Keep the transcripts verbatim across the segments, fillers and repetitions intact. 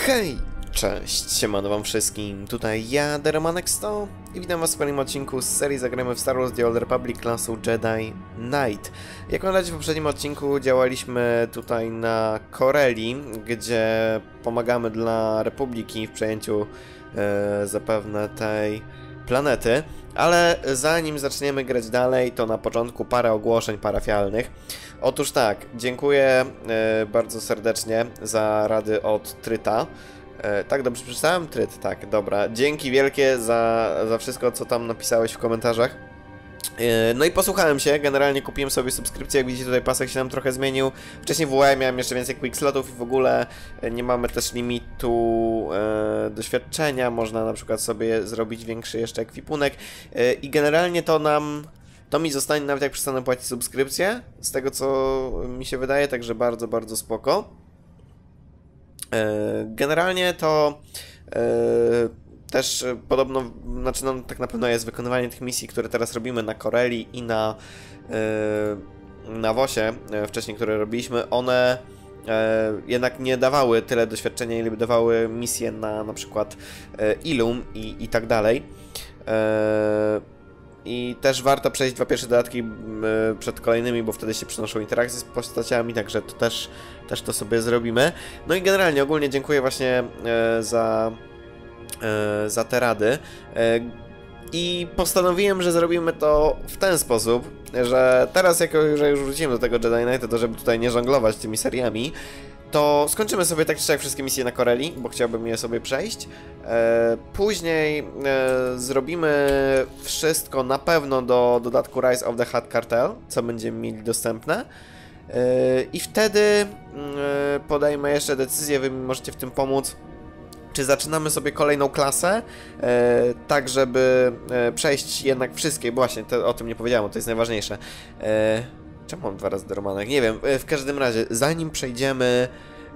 Hej! Cześć, siemano wam wszystkim, tutaj ja, TheRomanXto i witam was w kolejnym odcinku z serii Zagrajmy w Star Wars The Old Republic klasu Jedi Knight. Jak pamiętacie, w poprzednim odcinku działaliśmy tutaj na Corelli, gdzie pomagamy dla Republiki w przejęciu e, zapewne tej planety. Ale zanim zaczniemy grać dalej, to na początku parę ogłoszeń parafialnych. Otóż tak, dziękuję e, bardzo serdecznie za rady od Tryta. E, tak, dobrze przeczytałem? Tryt, tak, dobra. Dzięki wielkie za, za wszystko, co tam napisałeś w komentarzach. E, no i posłuchałem się, generalnie kupiłem sobie subskrypcję, jak widzicie tutaj pasek się nam trochę zmienił. Wcześniej w U A miałem jeszcze więcej quick slotów i w ogóle nie mamy też limitu e, doświadczenia. Można na przykład sobie zrobić większy jeszcze ekwipunek. E, I generalnie to nam... To mi zostanie nawet jak przestanę płacić subskrypcję, z tego co mi się wydaje, także bardzo, bardzo spoko. Generalnie to też podobno, znaczy no, tak na pewno jest wykonywanie tych misji, które teraz robimy na Corelli i na, na Wosie, wcześniej, które robiliśmy, one jednak nie dawały tyle doświadczenia, ile by dawały misje na na przykład Ilum i, i tak dalej. I też warto przejść dwa pierwsze dodatki przed kolejnymi, bo wtedy się przynoszą interakcje z postaciami, także to też, też to sobie zrobimy. No i generalnie ogólnie dziękuję właśnie za, za te rady. I postanowiłem, że zrobimy to w ten sposób, że teraz jako że już wrócimy do tego Jedi Knighta, to żeby tutaj nie żonglować tymi seriami, to skończymy sobie tak czy siak wszystkie misje na Corelli, bo chciałbym je sobie przejść. E, później e, zrobimy wszystko na pewno do dodatku Rise of the Hutt Cartel, co będziemy mieli dostępne. E, I wtedy e, podejmę jeszcze decyzję, wy mi możecie w tym pomóc, czy zaczynamy sobie kolejną klasę, e, tak żeby e, przejść jednak wszystkie, bo właśnie to, o tym nie powiedziałem, to jest najważniejsze. E, Czemu mam dwa razy Romanek? Nie wiem, w każdym razie, zanim przejdziemy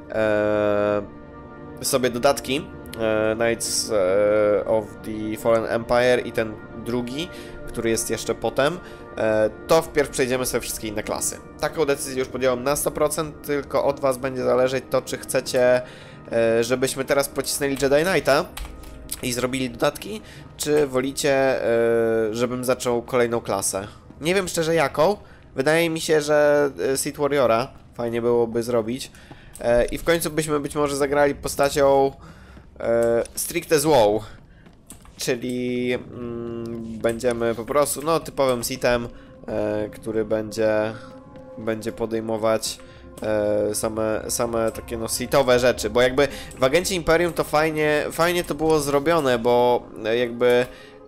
e, sobie dodatki e, Knights e, of the Fallen Empire i ten drugi, który jest jeszcze potem, e, to wpierw przejdziemy sobie wszystkie inne klasy. Taką decyzję już podjąłem na sto procent, tylko od was będzie zależeć to, czy chcecie, e, żebyśmy teraz pocisnęli Jedi Knighta i zrobili dodatki, czy wolicie, e, żebym zaczął kolejną klasę. Nie wiem szczerze jaką. Wydaje mi się, że Sith Warriora fajnie byłoby zrobić. E, I w końcu byśmy być może zagrali postacią e, stricte złą. Czyli mm, będziemy po prostu no, typowym Sithem, e, który będzie, będzie podejmować e, same, same takie no, Sithowe rzeczy. Bo jakby w Agencie Imperium to fajnie, fajnie to było zrobione, bo jakby...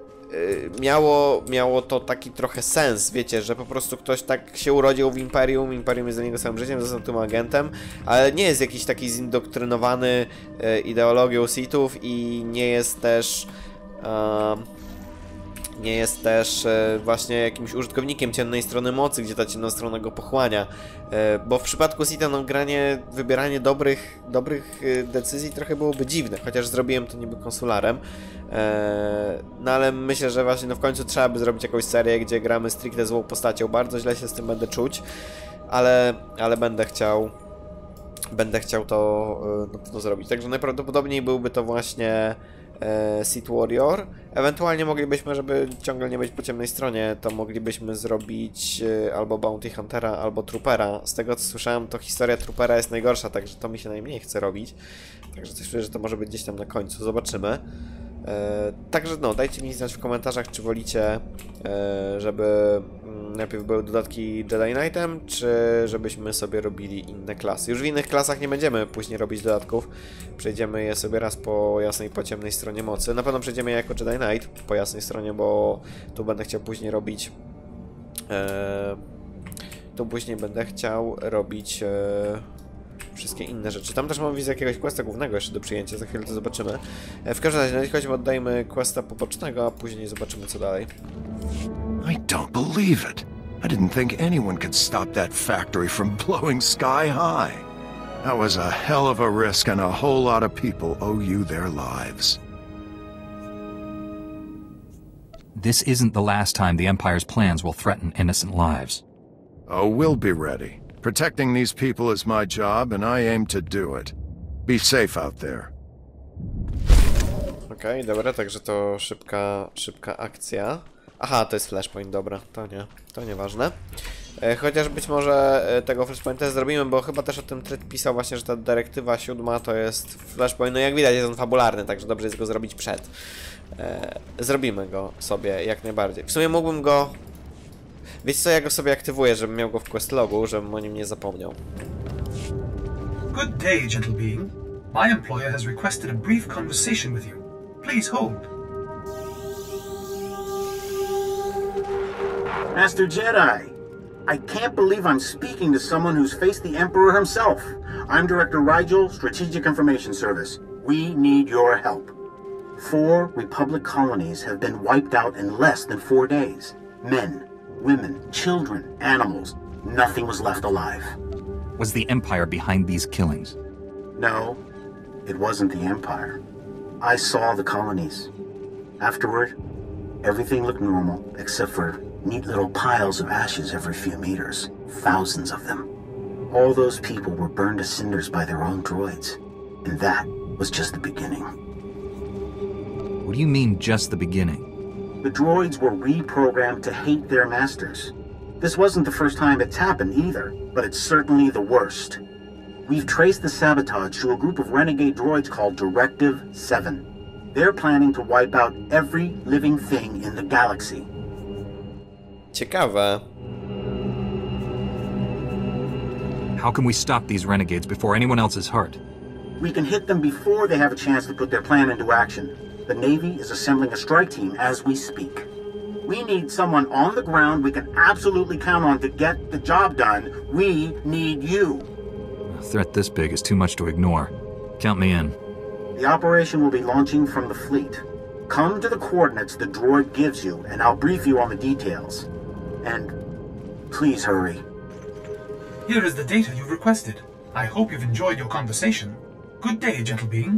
Miało, miało to taki trochę sens, wiecie, że po prostu ktoś tak się urodził w Imperium, Imperium jest dla niego całym życiem, został tym agentem, ale nie jest jakiś taki zindoktrynowany e, ideologią Sithów i nie jest też e, nie jest też e, właśnie jakimś użytkownikiem ciemnej strony mocy, gdzie ta ciemna strona go pochłania, e, bo w przypadku Sitha no granie, wybieranie dobrych, dobrych e, decyzji trochę byłoby dziwne, chociaż zrobiłem to niby konsularem. No ale myślę, że właśnie no w końcu trzeba by zrobić jakąś serię, gdzie gramy stricte złą postacią. Bardzo źle się z tym będę czuć, ale, ale będę chciał będę chciał to na pewno zrobić. Także najprawdopodobniej byłby to właśnie e, Sith Warrior. Ewentualnie moglibyśmy, żeby ciągle nie być po ciemnej stronie, to moglibyśmy zrobić e, albo Bounty Huntera, albo Troopera. Z tego co słyszałem, to historia Troopera jest najgorsza, także to mi się najmniej chce robić. Także coś czuję, że to może być gdzieś tam na końcu. Zobaczymy. E, także no, dajcie mi znać w komentarzach, czy wolicie, e, żeby mm, najpierw były dodatki Jedi Knightem, czy żebyśmy sobie robili inne klasy. Już w innych klasach nie będziemy później robić dodatków. Przejdziemy je sobie raz po jasnej, po ciemnej stronie mocy. Na pewno przejdziemy je jako Jedi Knight po jasnej stronie, bo tu będę chciał później robić e, tu później będę chciał robić e, wszystkie inne rzeczy. Tam też mam wizję jakiegoś questa głównego jeszcze do przyjęcia, za chwilę to zobaczymy. W każdym razie, na razie oddajmy questa pobocznego, a później zobaczymy co dalej. I don't believe it. I didn't think anyone could stop that factory from blowing sky high. That was a hell of a risk and a whole lot of people owe you their lives. This isn't the last time the Empire's plans will threaten innocent lives. Oh, we'll be ready. Protecting these people is my job, and I aim to do it. Be safe out there. Okej, okay, dobra, także to szybka, szybka akcja. Aha, to jest flashpoint, dobra, to nie, to nieważne. E, chociaż być może e, tego flashpointa zrobimy, bo chyba też o tym Tryt pisał właśnie, że ta dyrektywa siódma to jest flashpoint, no jak widać jest on fabularny, także dobrze jest go zrobić przed. E, zrobimy go sobie jak najbardziej. W sumie mógłbym go... Wiecie co, ja go sobie aktywuję, żebym miał go w questlogu, żebym o nim nie zapomniał. Good day, gentle being. My employer has requested a brief conversation with you. Please hold. Master Jedi, I can't believe I'm speaking to someone who's faced the Emperor himself. I'm Director Rigel, Strategic Information Service. We need your help. Four Republic colonies have been wiped out in less than four days. Men, women, children, animals. Nothing was left alive. Was the Empire behind these killings? No, it wasn't the Empire. I saw the colonies. Afterward, everything looked normal, except for neat little piles of ashes every few meters. Thousands of them. All those people were burned to cinders by their own droids. And that was just the beginning. What do you mean, just the beginning? The droids were reprogrammed to hate their masters. This wasn't the first time it's happened either, but it's certainly the worst. We've traced the sabotage to a group of renegade droids called Directive seven. They're planning to wipe out every living thing in the galaxy. Ciekawe. How can we stop these renegades before anyone else is hurt? We can hit them before they have a chance to put their plan into action. The Navy is assembling a strike team as we speak. We need someone on the ground we can absolutely count on to get the job done. We need you. A threat this big is too much to ignore. Count me in. The operation will be launching from the fleet. Come to the coordinates the droid gives you, and I'll brief you on the details. And please hurry. Here is the data you've requested. I hope you've enjoyed your conversation. Good day, gentle being.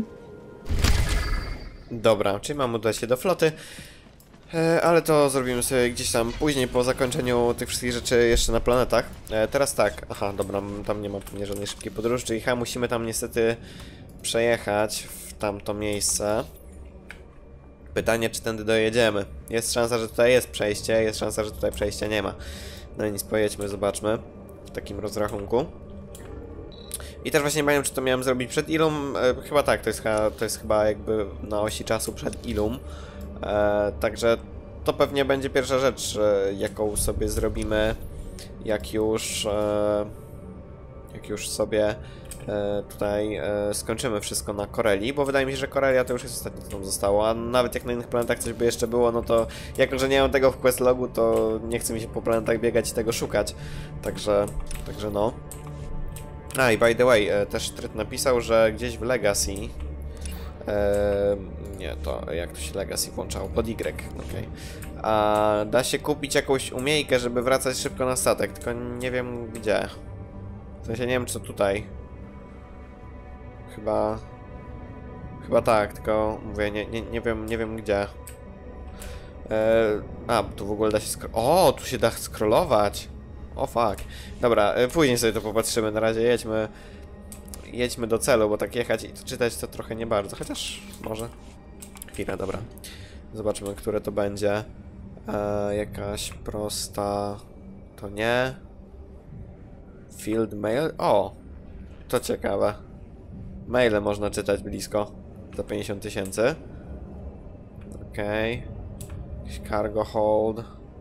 Dobra, czyli mam udać się do floty. E, ale to zrobimy sobie gdzieś tam później, po zakończeniu tych wszystkich rzeczy jeszcze na planetach. E, teraz tak, aha, dobra, tam nie ma pewnie żadnej szybkiej podróży, czyli chyba musimy tam niestety przejechać w tamto miejsce. Pytanie, czy tędy dojedziemy. Jest szansa, że tutaj jest przejście, jest szansa, że tutaj przejścia nie ma. No i nic, pojedźmy, zobaczmy w takim rozrachunku. I też właśnie nie pamiętam, czy to miałem zrobić przed Ilum. E, chyba tak, to jest chyba, to jest chyba jakby na osi czasu przed Ilum. E, także to pewnie będzie pierwsza rzecz, e, jaką sobie zrobimy, jak już, e, jak już sobie e, tutaj e, skończymy wszystko na Corelli, bo wydaje mi się, że Corelia to już jest ostatnie, co tam zostało, a nawet jak na innych planetach coś by jeszcze było, no to jako, że nie mam tego w questlogu, to nie chce mi się po planetach biegać i tego szukać, także, także no. A i by the way, e, też Tryt napisał, że gdzieś w Legacy... E, nie, to jak to się Legacy włączało? Pod Y, okej. Okay. A da się kupić jakąś umiejkę, żeby wracać szybko na statek, tylko nie wiem gdzie. W sensie nie wiem, czy to tutaj. Chyba... Chyba tak, tylko mówię, nie, nie, nie wiem, nie wiem gdzie. E, a, tu w ogóle da się skro... O, tu się da scrollować. O fuck. Dobra, później sobie to popatrzymy, na razie jedźmy jedźmy do celu, bo tak jechać i czytać to trochę nie bardzo, chociaż może. Chwilę, dobra. Zobaczmy, które to będzie. E, jakaś prosta... To nie. Field mail? O! To ciekawe. Maile można czytać blisko. Za pięćdziesiąt tysięcy. Okej. Okay. Cargo hold.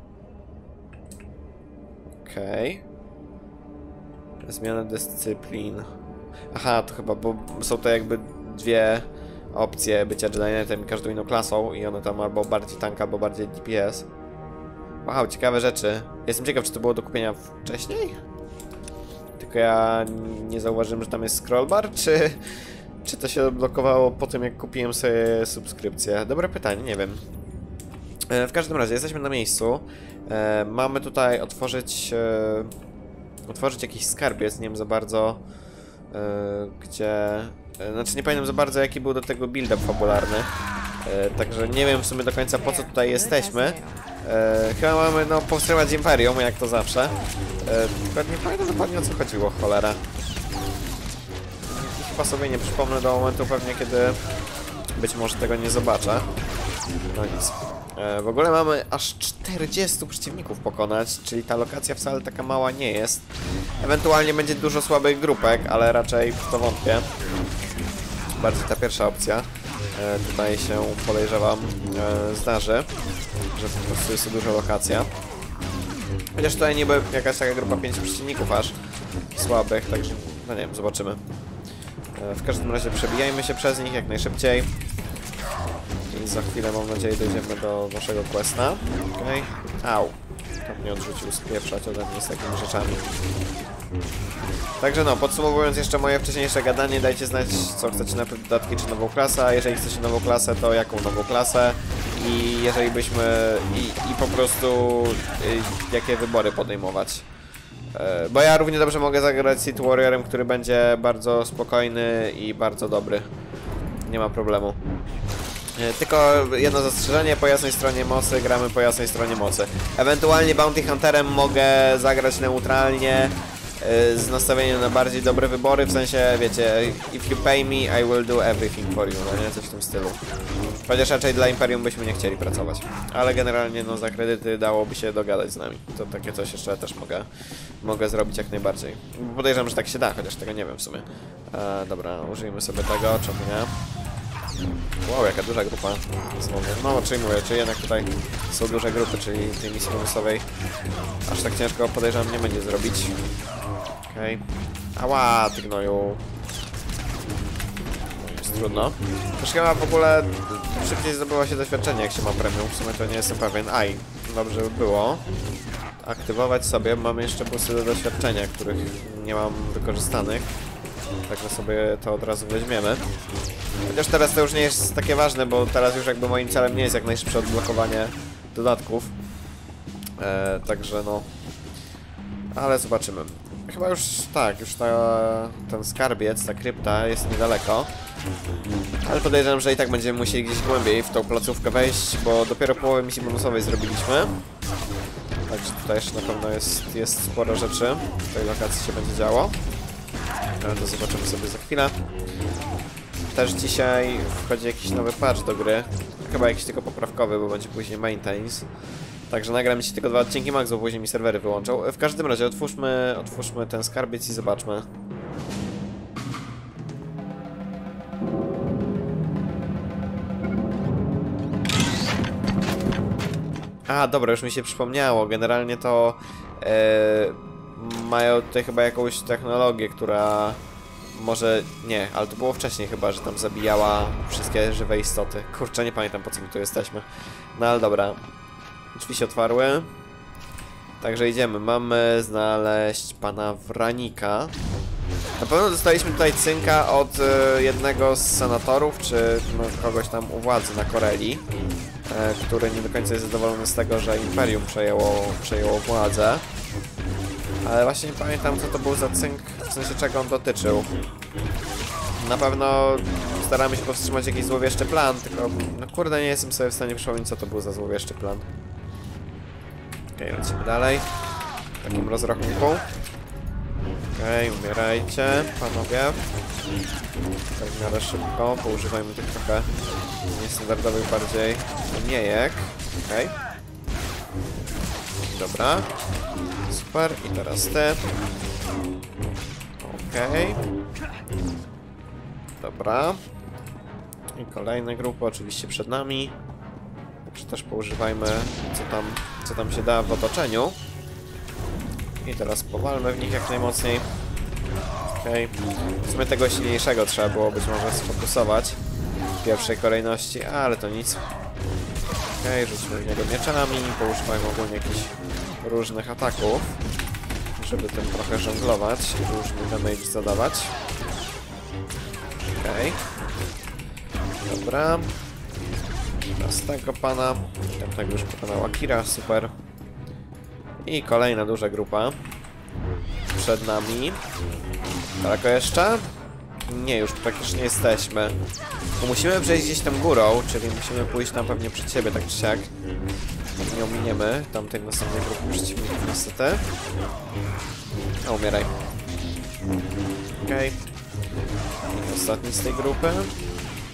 Okej. Okay. Zmiana dyscyplin. Aha, to chyba, bo są to jakby dwie opcje bycia Jedi Knightem i każdą inną klasą i one tam albo bardziej tank, albo bardziej D P S. Wow, ciekawe rzeczy. Jestem ciekaw, czy to było do kupienia wcześniej? Tylko ja nie zauważyłem, że tam jest scrollbar, czy, czy to się odblokowało po tym, jak kupiłem sobie subskrypcję? Dobre pytanie, nie wiem. E, w każdym razie, jesteśmy na miejscu. E, mamy tutaj otworzyć... E, otworzyć jakiś skarbiec, nie wiem za bardzo... Gdzie... Znaczy nie pamiętam za bardzo, jaki był do tego build-up fabularny. Także nie wiem w sumie do końca, po co tutaj jesteśmy. Chyba mamy, no, powstrzymać Imperium, jak to zawsze. Tylko nie pamiętam dokładnie, o co chodziło, cholera. I chyba sobie nie przypomnę do momentu pewnie, kiedy być może tego nie zobaczę. No nic. E, w ogóle mamy aż czterdziestu przeciwników pokonać, czyli ta lokacja wcale taka mała nie jest. Ewentualnie będzie dużo słabych grupek, ale raczej w to wątpię. Bardziej ta pierwsza opcja. E, tutaj się podejrzewam e, zdarzy, że po prostu jest to duża lokacja. Chociaż tutaj niby jakaś taka grupa pięciu przeciwników aż słabych, także no nie wiem, zobaczymy. E, w każdym razie przebijajmy się przez nich jak najszybciej. I za chwilę, mam nadzieję, dojdziemy do naszego questa. Okej. Okay. Au. Tak mnie odrzucił spieprzać ode mnie z takimi rzeczami. Także no, podsumowując jeszcze moje wcześniejsze gadanie, dajcie znać, co chcecie na dodatki czy nową klasę, a jeżeli chcecie nową klasę, to jaką nową klasę i jeżeli byśmy i, i po prostu y, jakie wybory podejmować. Y, bo ja równie dobrze mogę zagrać City Warriorem, który będzie bardzo spokojny i bardzo dobry. Nie ma problemu. Tylko jedno zastrzeżenie, po jasnej stronie mocy gramy po jasnej stronie mocy. Ewentualnie Bounty Hunterem mogę zagrać neutralnie yy, z nastawieniem na bardziej dobre wybory, w sensie, wiecie, if you pay me, I will do everything for you, no nie? Coś w tym stylu. Chociaż raczej dla Imperium byśmy nie chcieli pracować. Ale generalnie, no, za kredyty dałoby się dogadać z nami. To takie coś jeszcze też mogę, mogę zrobić jak najbardziej. Podejrzewam, że tak się da, chociaż tego nie wiem w sumie. E, dobra, użyjmy sobie tego, czemu nie? Wow, jaka duża grupa. No, czyli mówię, czy jednak tutaj są duże grupy, czyli tej misji bonusowej aż tak ciężko, podejrzewam, nie będzie zrobić. Okej. Okay. Ała, ty gnoju. Jest trudno. Troszkę ma w ogóle szybciej zdobywa się doświadczenie, jak się ma premium. W sumie to nie jestem pewien. Aj, dobrze by było aktywować sobie. Mamy jeszcze plusy do doświadczenia, których nie mam wykorzystanych. Także sobie to od razu weźmiemy. Chociaż teraz to już nie jest takie ważne, bo teraz już jakby moim celem nie jest jak najszybsze odblokowanie dodatków. E, także no... Ale zobaczymy. Chyba już tak, już ta, ten skarbiec, ta krypta jest niedaleko. Ale podejrzewam, że i tak będziemy musieli gdzieś głębiej w tą placówkę wejść, bo dopiero połowę misji bonusowej zrobiliśmy. Także tutaj jeszcze na pewno jest, jest sporo rzeczy. W tej lokacji się będzie działo. Ale to zobaczymy sobie za chwilę. Też dzisiaj wchodzi jakiś nowy patch do gry. Chyba jakiś tylko poprawkowy, bo będzie później maintenance. Także nagram ci tylko dwa odcinki max, bo później mi serwery wyłączą. W każdym razie otwórzmy, otwórzmy ten skarbiec i zobaczmy. A, dobra, już mi się przypomniało. Generalnie to yy, mają tutaj chyba jakąś technologię, która... Może nie, ale to było wcześniej chyba, że tam zabijała wszystkie żywe istoty. Kurczę, nie pamiętam, po co my tu jesteśmy. No ale dobra. Drzwi się otwarły. Także idziemy. Mamy znaleźć pana Wranika. Na pewno dostaliśmy tutaj cynka od y, jednego z senatorów, czy no, kogoś tam u władzy na Corelli, y, który nie do końca jest zadowolony z tego, że Imperium przejęło, przejęło władzę. Ale właśnie nie pamiętam, co to był za cynk, w sensie czego on dotyczył. Na pewno staramy się powstrzymać jakiś złowieszczy plan, tylko no kurde, nie jestem sobie w stanie przypomnieć, co to był za złowieszczy plan. Okej, okay, lecimy dalej. W takim rozrachunku. Okej, okay, umierajcie, panowie. Tak w miarę szybko, poużywajmy tych trochę niestandardowych bardziej niejek. Okej. Okay. Dobra. Super, i teraz ty. Okej. Okay. Dobra. I kolejne grupy oczywiście przed nami. Także też poużywajmy co tam, co tam się da w otoczeniu. I teraz powalmy w nich jak najmocniej. Okej. Okay. W sumie tego silniejszego trzeba było być może sfokusować w pierwszej kolejności, ale to nic. Okej, okay, rzućmy w niego mieczami, poużywajmy ogólnie jakichś różnych ataków, żeby tym trochę żonglować i różny damage zadawać. Okej. Okay. Dobra. Teraz tego pana. Tamtego już pokonała Kira, super. I kolejna duża grupa. Przed nami. Daleko jeszcze? Nie, już praktycznie jesteśmy. Bo musimy przejść gdzieś tam górą, czyli musimy pójść tam pewnie przed siebie, tak czy siak. Nie ominiemy tamtej następnej grupy przeciwników, niestety. A, umieraj. Okej. Okay. Ostatni z tej grupy.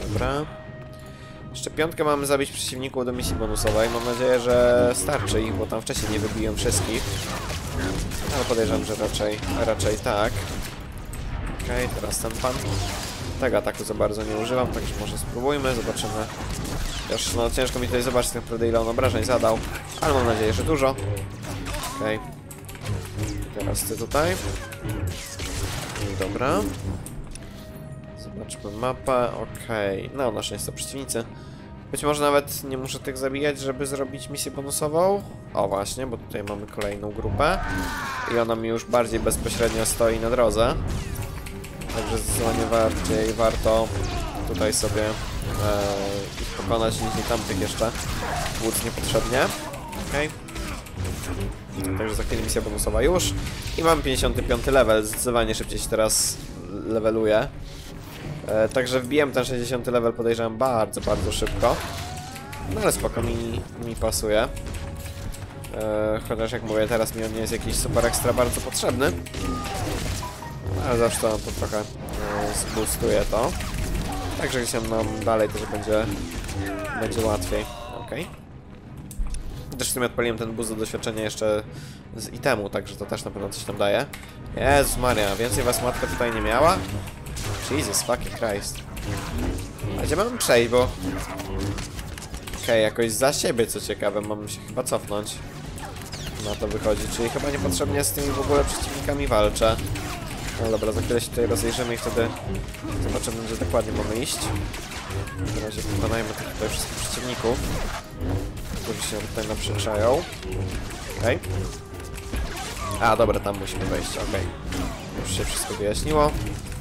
Dobra. Jeszcze piątkę mamy zabić przeciwników do misji bonusowej. Mam nadzieję, że starczy ich, bo tam wcześniej nie wybiłem wszystkich. Ale podejrzewam, że raczej, raczej tak. Okej, okay, teraz ten pan. Tego ataku za bardzo nie używam, także może spróbujmy, zobaczymy. Już no ciężko mi tutaj zobaczyć tak naprawdę, ile on obrażeń zadał, ale mam nadzieję, że dużo. Okej. Okay. Teraz ty tutaj. Dobra. Zobaczmy mapę, okej. Okay. No, na szczęście to przeciwnicy. Być może nawet nie muszę tych zabijać, żeby zrobić misję bonusową. O właśnie, bo tutaj mamy kolejną grupę. I ona mi już bardziej bezpośrednio stoi na drodze. Także zdecydowanie bardziej warto tutaj sobie e, ich pokonać niż tamtych jeszcze. Wódz niepotrzebnie. Okej. Okay. Także za chwilę misja bonusowa już. I mam pięćdziesiąty piąty level. Zdecydowanie szybciej się teraz leveluje. E, także wbiłem ten sześćdziesiąty level, podejrzewam, bardzo, bardzo szybko. No ale spoko, mi, mi pasuje. E, chociaż jak mówię, teraz mi on nie jest jakiś super ekstra bardzo potrzebny. Ale zawsze to, to trochę e, zboostuje to. Także gdzieś tam nam dalej też będzie, będzie łatwiej. Okej. Okay. Też w sumie odpaliłem ten boost do doświadczenia jeszcze z itemu, także to też na pewno coś tam daje. Jezus Maria, więcej was matka tutaj nie miała? Jesus fucking Christ. A gdzie mam przejść, bo... Okej, okay, jakoś za siebie, co ciekawe, mam się chyba cofnąć. Na to wychodzi, czyli chyba niepotrzebnie z tymi w ogóle przeciwnikami walczę. No dobra, za chwilę się tutaj rozejrzymy i wtedy zobaczymy, gdzie dokładnie mamy iść. W razie pokonajmy tych tutaj wszystkich przeciwników, którzy się tutaj naprzeczają. Okej. Okay. A, dobra, tam musimy wejść, okej. Okay. Już się wszystko wyjaśniło.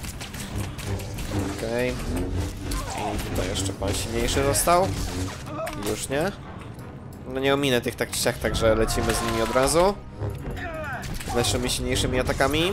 Okej. Okay. I tutaj jeszcze pan silniejszy został. Już nie. No nie ominę tych tak czy siak, także lecimy z nimi od razu. Z naszymi silniejszymi atakami.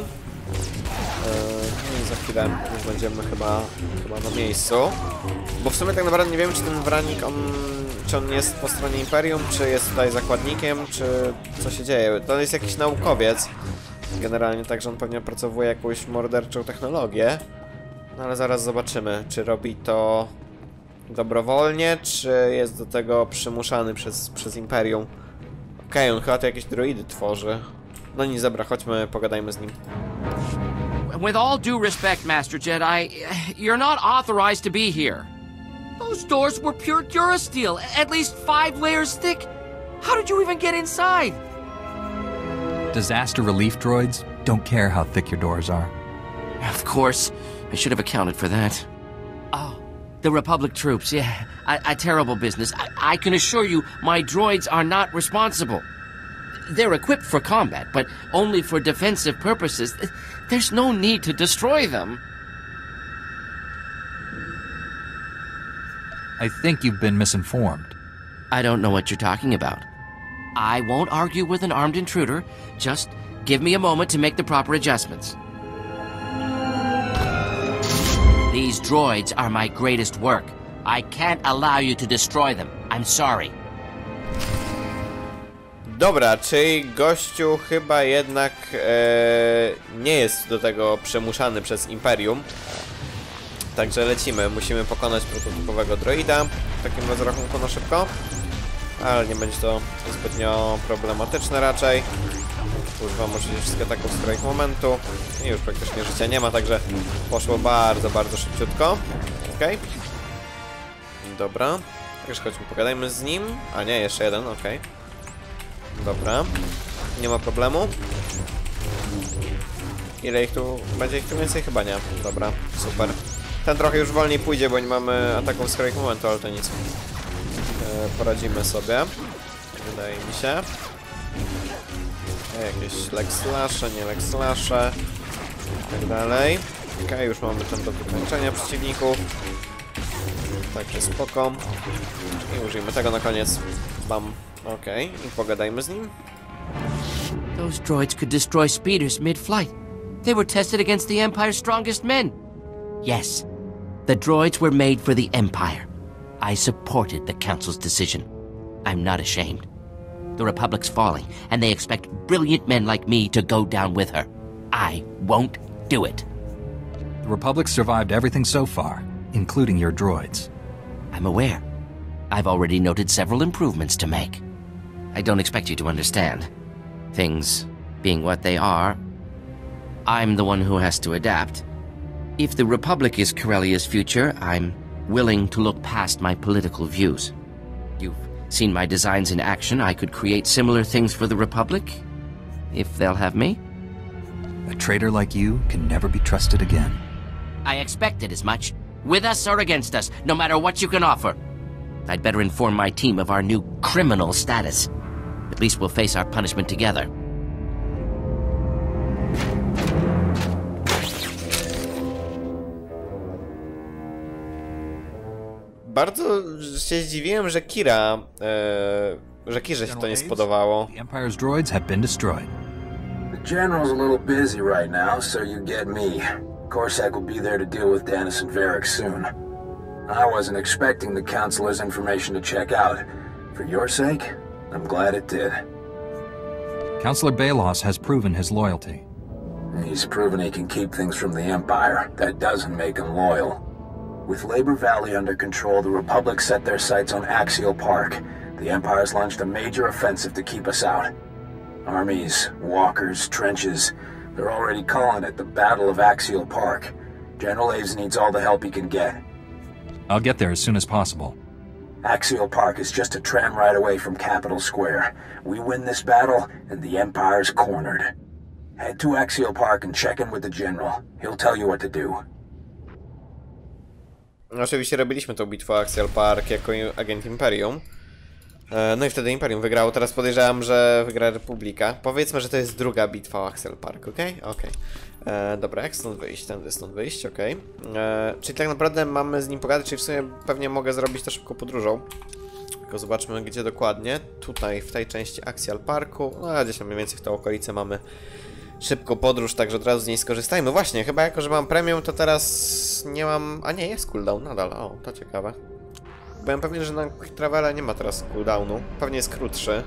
No i za chwilę już będziemy chyba, chyba na miejscu. Bo w sumie tak naprawdę nie wiem, czy ten Wranik, on, czy on jest po stronie Imperium, czy jest tutaj zakładnikiem, czy co się dzieje. To jest jakiś naukowiec. Generalnie także on pewnie opracowuje jakąś morderczą technologię. No ale zaraz zobaczymy, czy robi to dobrowolnie, czy jest do tego przymuszany przez, przez Imperium. Okej, okay, on chyba to jakieś droidy tworzy. No nic, dobra, chodźmy, pogadajmy z nim. With all due respect, Master Jedi, you're not authorized to be here. Those doors were pure Durasteel, at least five layers thick. How did you even get inside? Disaster relief droids don't care how thick your doors are. Of course. I should have accounted for that. Oh, the Republic troops, yeah. A, a terrible business. I, I can assure you, my droids are not responsible. They're equipped for combat, but only for defensive purposes. There's no need to destroy them. I think you've been misinformed. I don't know what you're talking about. I won't argue with an armed intruder. Just give me a moment to make the proper adjustments. These droids are my greatest work. I can't allow you to destroy them. I'm sorry. Dobra, czyli gościu chyba jednak e, nie jest do tego przymuszany przez Imperium. Także lecimy. Musimy pokonać prototypowego droida w takim rozrachunku na szybko. Ale nie będzie to zbytnio problematyczne raczej. Używam oczywiście wszystkie ataków z którego momentu. I już praktycznie życia nie ma, także poszło bardzo, bardzo szybciutko. Okej. Okay. Dobra. Także chodźmy, pogadajmy z nim. A nie, jeszcze jeden, okej. Okay. Dobra, nie ma problemu. Ile ich tu... Będzie ich tu więcej? Chyba nie. Dobra, super. Ten trochę już wolniej pójdzie, bo nie mamy ataków z którego momentu, ale to nic. E, poradzimy sobie. Wydaje mi się. E, jakieś leg slasze, nie leg slasze. I tak dalej. Okej, okay, już mamy ten do wykończenia przeciwników. Także spoko. I użyjmy tego na koniec. Bam. Okej, okay. I pogadajmy z nim. Those droids could destroy speeders mid-flight. They were tested against the Empire's strongest men. Yes, the droids were made for the Empire. I supported the Council's decision. I'm not ashamed. The Republic's falling, and they expect brilliant men like me to go down with her. I won't do it. The Republic survived everything so far. including your droids. I'm aware. I've already noted several improvements to make. I don't expect you to understand. Things being what they are, I'm the one who has to adapt. If the Republic is Corellia's future, I'm willing to look past my political views. You've seen my designs in action. I could create similar things for the Republic, if they'll have me. A traitor like you can never be trusted again. I expected as much. With us or against us, no matter what you can offer. I'd better inform my team of our new criminal status. At least we'll face our punishment together. Bardzo się zdziwiłem, że Kira, e, że Kirze się to nie spodobało. The Empire's droids have been destroyed. The General's a little busy right now, so you get me. Corsac will be there to deal with Dennis and Varric soon. I wasn't expecting the Councilor's information to check out. For your sake, I'm glad it did. Councilor Balos has proven his loyalty. He's proven he can keep things from the Empire. That doesn't make him loyal. With Labor Valley under control, the Republic set their sights on Axial Park. The Empire's launched a major offensive to keep us out. Armies, walkers, trenches, they're already calling it the Battle of Axial Park. General Aves needs all the help he can get. I'll get there as soon as possible. Axial Park is just a tram ride away from Capitol Square. We win this battle, and the Empire's cornered. Head to Axial Park and check in with the General. He'll tell you what to do. Oczywiście robiliśmy tą bitwę o Axial Park jako agent Imperium. No i wtedy Imperium wygrało. Teraz podejrzewam, że wygra Republika. Powiedzmy, że to jest druga bitwa o Axial Park, ok? Okej. Okay. Dobra, jak stąd wyjść? Tędy stąd wyjść, ok. E, czyli tak naprawdę mamy z nim pogadać, czyli w sumie pewnie mogę zrobić to szybko podróżą. Tylko zobaczmy, gdzie dokładnie. Tutaj, w tej części Axial Parku. No, a gdzieś tam mniej więcej w tą okolicę mamy szybką podróż, także od razu z niej skorzystajmy. Właśnie, chyba jako, że mam premium, to teraz nie mam... A nie, jest cooldown nadal. O, to ciekawe. Byłem pewien, że na Quick Travela nie ma teraz cooldownu. Pewnie jest krótszy.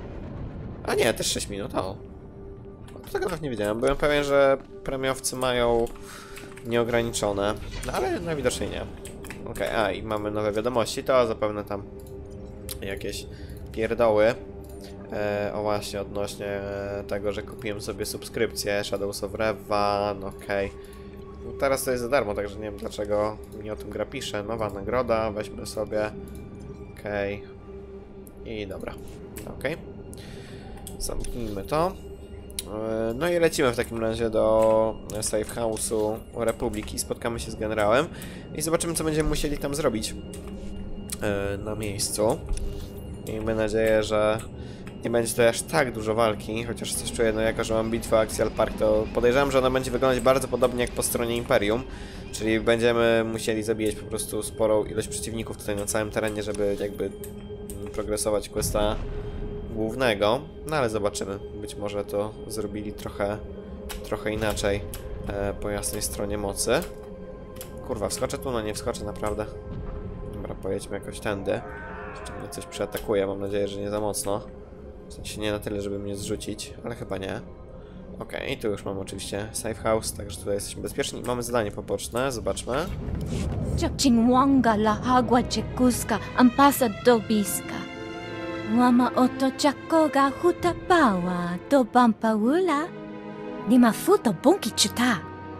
A nie, też sześć minut, o. To tego nawet nie wiedziałem. Byłem pewien, że premiowcy mają nieograniczone. No ale najwidoczniej nie. Okej, okay, a i mamy nowe wiadomości. To zapewne tam jakieś pierdoły. E, o właśnie, odnośnie tego, że kupiłem sobie subskrypcję Shadows of Revan, okej. Okay. Teraz to jest za darmo, także nie wiem dlaczego mi o tym gra pisze. Nowa nagroda, weźmy sobie. Okej. Okay. I dobra. Okej. Okay. Zamknijmy to. E, no i lecimy w takim razie do Safe House'u Republiki. Spotkamy się z generałem i zobaczymy, co będziemy musieli tam zrobić e, na miejscu. Miejmy nadzieję, że nie będzie to aż tak dużo walki, chociaż coś czuję, no jako, że mam bitwę Axial Park, to podejrzewam, że ona będzie wyglądać bardzo podobnie jak po stronie Imperium, czyli będziemy musieli zabijać po prostu sporą ilość przeciwników tutaj na całym terenie, żeby jakby progresować questa głównego, no ale zobaczymy, być może to zrobili trochę, trochę inaczej e, po jasnej stronie mocy. Kurwa, wskoczę tu? No nie wskoczę naprawdę. Dobra, pojedźmy jakoś tędy. Jeszcze mnie coś przeatakuje, mam nadzieję, że nie za mocno. W sensie nie na tyle, żeby mnie zrzucić, ale chyba nie. Okej, okay, tu już mam oczywiście safe house, także tutaj jesteśmy bezpieczni. Mamy zadanie poboczne, zobaczmy. Chingwanga la hagwa chekuska ampasa dobiska. Wama oto chakoga hutapawa do bampaula. Nima futo bunki chuta.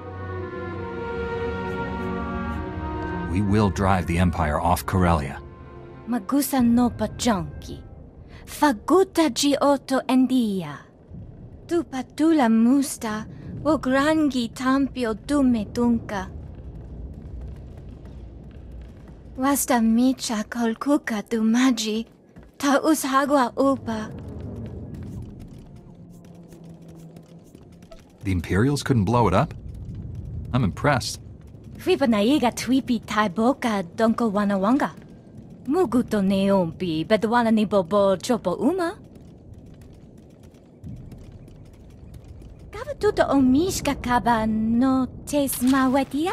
We will drive the Empire off Corellia. Magusa no pajonki. Faguta Giotto Endia. Tu patula musta, wograngi tampio dume dunka. Wasta micha kolkuka dumaji, ta ushagwa upa. The Imperials couldn't blow it up? I'm impressed. Fibanaiga twipi taiboka donko wanawanga. Muguto neompi, bedwana ni bobo chopo uma. Kaba tuto omishka kaba no tesma wetia?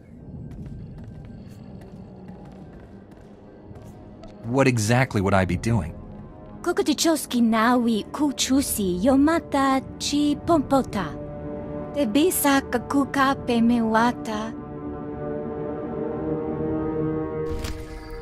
What exactly would I be doing? Kokotichoski nawi kuchusi yomata chi pompota. Te bisa kakuka pemewata.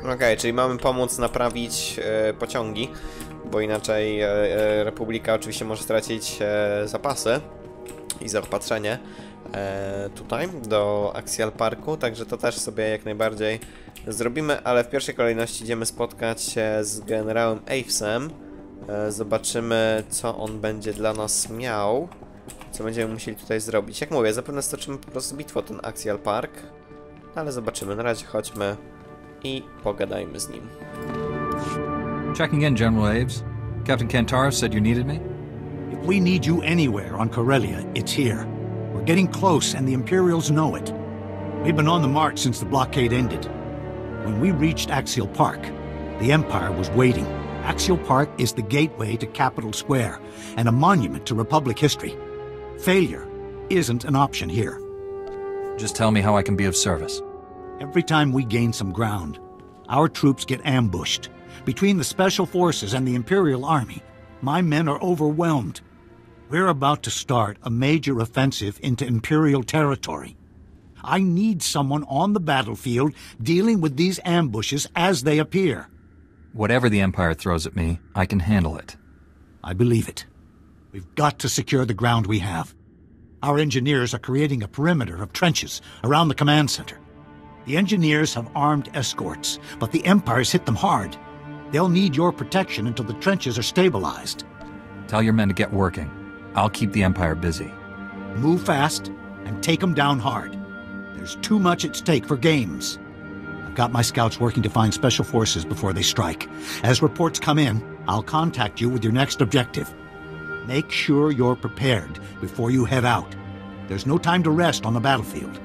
Okej, okay, czyli mamy pomóc naprawić e, pociągi, bo inaczej e, e, Republika oczywiście może stracić e, zapasy i zaopatrzenie e, tutaj do Axial Parku, także to też sobie jak najbardziej zrobimy, ale w pierwszej kolejności idziemy spotkać się z generałem Avesem. E, zobaczymy, co on będzie dla nas miał, co będziemy musieli tutaj zrobić. Jak mówię, zapewne stoczymy po prostu bitwę o ten Axial Park, ale zobaczymy. Na razie chodźmy i pogadajmy z nim. Checking in, General Aves. Captain Kantara said you needed me? If we need you anywhere on Corellia, it's here. We're getting close, and the Imperials know it. We've been on the march since the blockade ended. When we reached Axial Park, the Empire was waiting. Axial Park is the gateway to Capitol Square, and a monument to Republic history. Failure isn't an option here. Just tell me how I can be of service. Every time we gain some ground, our troops get ambushed. Between the Special Forces and the Imperial Army, my men are overwhelmed. We're about to start a major offensive into Imperial territory. I need someone on the battlefield dealing with these ambushes as they appear. Whatever the Empire throws at me, I can handle it. I believe it. We've got to secure the ground we have. Our engineers are creating a perimeter of trenches around the command center. The engineers have armed escorts, but the Empire's hit them hard. They'll need your protection until the trenches are stabilized. Tell your men to get working. I'll keep the Empire busy. Move fast and take them down hard. There's too much at stake for games. I've got my scouts working to find Special Forces before they strike. As reports come in, I'll contact you with your next objective. Make sure you're prepared before you head out. There's no time to rest on the battlefield.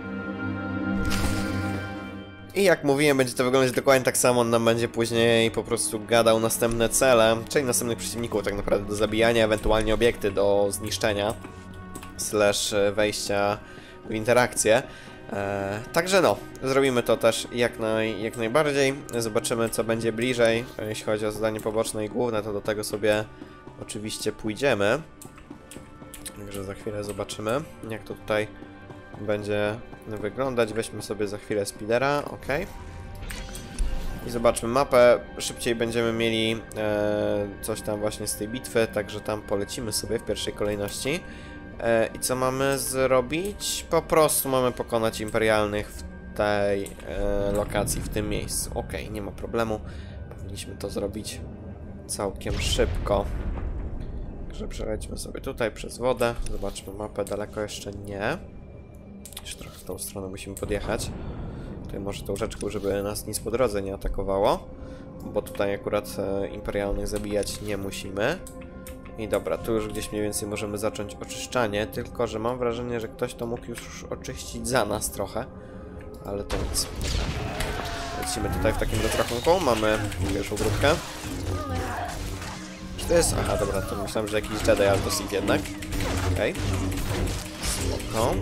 I jak mówiłem, będzie to wyglądać dokładnie tak samo, on nam będzie później po prostu gadał następne cele, czyli następnych przeciwników tak naprawdę do zabijania, ewentualnie obiekty do zniszczenia, slash wejścia w interakcję. Eee, także no, zrobimy to też jak, naj, jak najbardziej, zobaczymy co będzie bliżej, jeśli chodzi o zadanie poboczne i główne, to do tego sobie oczywiście pójdziemy. Także za chwilę zobaczymy, jak to tutaj będzie wyglądać. Weźmy sobie za chwilę speedera, ok. I zobaczmy mapę. Szybciej będziemy mieli e, coś tam właśnie z tej bitwy, także tam polecimy sobie w pierwszej kolejności. E, I co mamy zrobić? Po prostu mamy pokonać imperialnych w tej e, lokacji, w tym miejscu. Ok, nie ma problemu. Powinniśmy to zrobić całkiem szybko. Także przejdźmy sobie tutaj przez wodę. Zobaczmy mapę, daleko jeszcze nie. Jeszcze trochę w tą stronę musimy podjechać. Tutaj może tą rzeczką, żeby nas nic po drodze nie atakowało. Bo tutaj akurat e, imperialnych zabijać nie musimy. I dobra, tu już gdzieś mniej więcej możemy zacząć oczyszczanie. Tylko że mam wrażenie, że ktoś to mógł już oczyścić za nas trochę. Ale to nic. Lecimy tutaj w takim rozrachunku. Mamy pierwszą grupkę. Czy to jest... Aha, dobra, to myślałem, że jakiś Jedi, ale to Sith jednak. Okej. Okay. Spoko.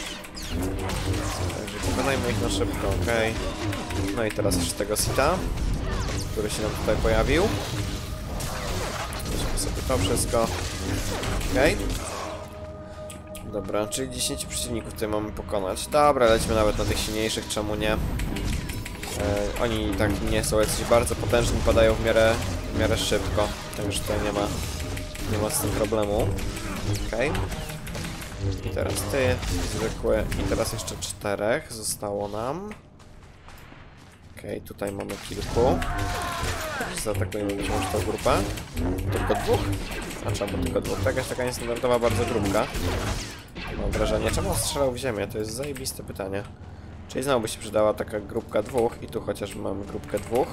Także pokonajmy ich na szybko, ok. No i teraz jeszcze tego Sitha, który się nam tutaj pojawił. Weźmy sobie to wszystko. Ok. Dobra, czyli dziesięć przeciwników tutaj mamy pokonać. Dobra, lećmy nawet na tych silniejszych, czemu nie? E, oni i tak nie są jacyś bardzo potężni, padają w miarę, w miarę szybko. Także tutaj nie ma, nie ma z tym problemu. Ok. I teraz ty, zwykły. I teraz jeszcze czterech zostało nam. Okej, okay, tutaj mamy kilku. Także zaatakujemy być może tą grupę. Tylko dwóch? A czemu tylko dwóch? To jakaś taka niestandardowa bardzo grupka. Mam wrażenie. Czemu on strzelał w ziemię? To jest zajebiste pytanie. Czyli znowu by się przydała taka grupka dwóch. I tu chociażby mamy grupkę dwóch.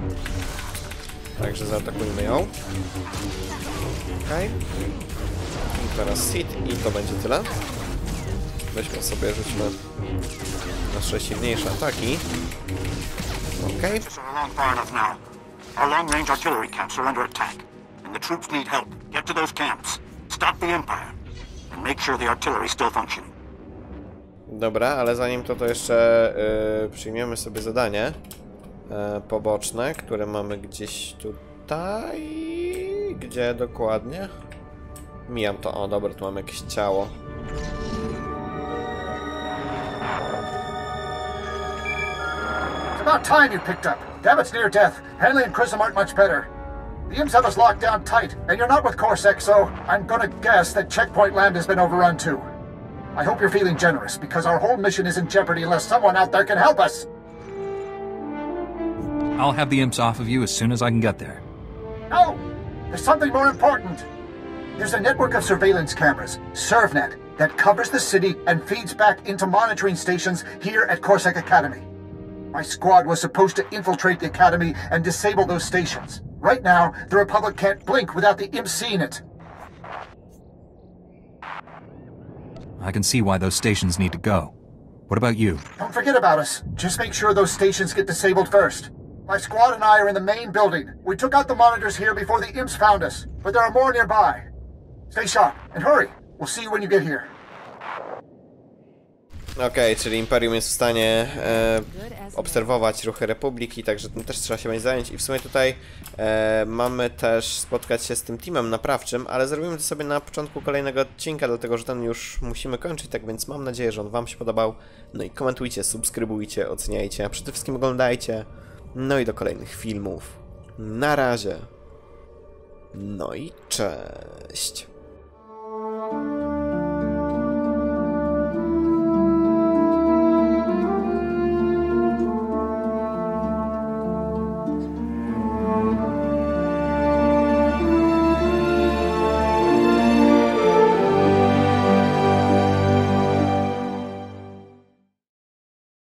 Także zaatakujmy ją. Okej. Okay. I teraz hit i to będzie tyle. Weźmy sobie, rzućmy nasze silniejsze ataki. Okej. Our long-range artillery camps are under attack, and the troops need help. Get to those camps, stop the Empire, and make sure the artillery still functioning. Dobra, ale zanim to, to jeszcze yy, przyjmiemy sobie zadanie yy, poboczne, które mamy gdzieś tutaj. Gdzie dokładnie? Mijam to. O, dobra, tu mamy jakieś ciało. It's about time you picked up. Davit's near death. Hanley and Chrism aren't much better. The Imps have us locked down tight, and you're not with Corsac, so I'm gonna guess that Checkpoint Land has been overrun too. I hope you're feeling generous, because our whole mission is in jeopardy unless someone out there can help us. I'll have the Imps off of you as soon as I can get there. No! There's something more important. There's a network of surveillance cameras, ServNet, that covers the city and feeds back into monitoring stations here at Corsac Academy. My squad was supposed to infiltrate the Academy and disable those stations. Right now, the Republic can't blink without the Imps seeing it. I can see why those stations need to go. What about you? Don't forget about us. Just make sure those stations get disabled first. My squad and I are in the main building. We took out the monitors here before the Imps found us, but there are more nearby. Stay sharp and hurry. We'll see you when you get here. Okej, okay, czyli Imperium jest w stanie e, obserwować ruchy Republiki, także tym też trzeba się będzie zająć. I w sumie tutaj e, mamy też spotkać się z tym teamem naprawczym, ale zrobimy to sobie na początku kolejnego odcinka, dlatego że ten już musimy kończyć, tak więc mam nadzieję, że on wam się podobał. No i komentujcie, subskrybujcie, oceniajcie, a przede wszystkim oglądajcie. No i do kolejnych filmów. Na razie. No i cześć.